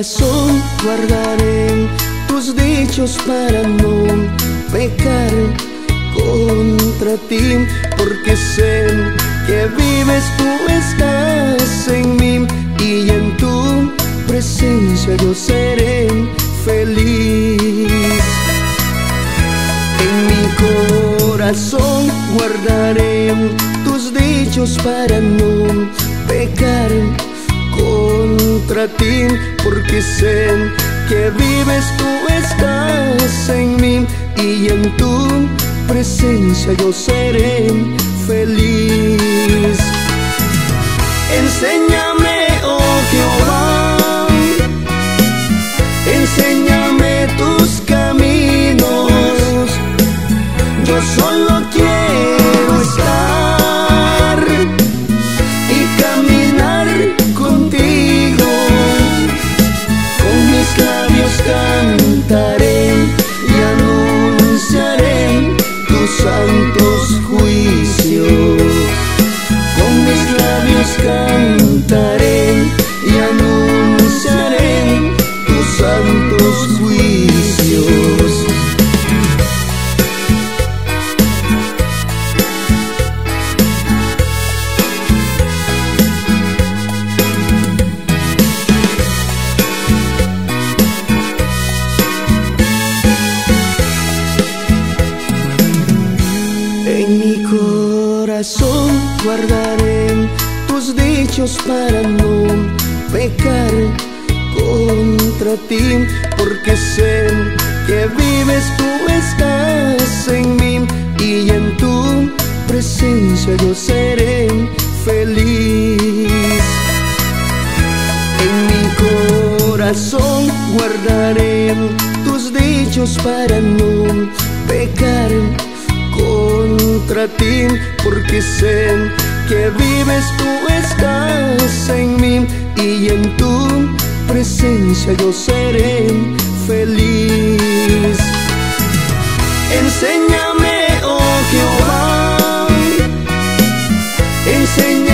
corazón guardaré tus dichos para no pecar contra ti, porque sé que vives, tú estás en mí, y en tu presencia yo seré feliz. En mi corazón guardaré tus dichos para no pecar contra ti, porque sé que vives, tú estás en mí, y en tu presencia yo seré feliz. Enséñame, oh Jehová, enséñame tus caminos. Yo solo quiero estar y caminar contigo. Con mis labios cantaré y anunciaré tus santos juicios. Con mis labios cantaré y anunciaré tus santos juicios. En mi corazón guardaré tus dichos para no pecar contra ti, porque sé que vives, tú estás en mí, y en tu presencia yo seré feliz. En mi corazón guardaré tus dichos para no pecar contra ti, porque sé que vives, tú estás en mí, y en tu presencia yo seré feliz. Enséñame, oh Jehová, enséñame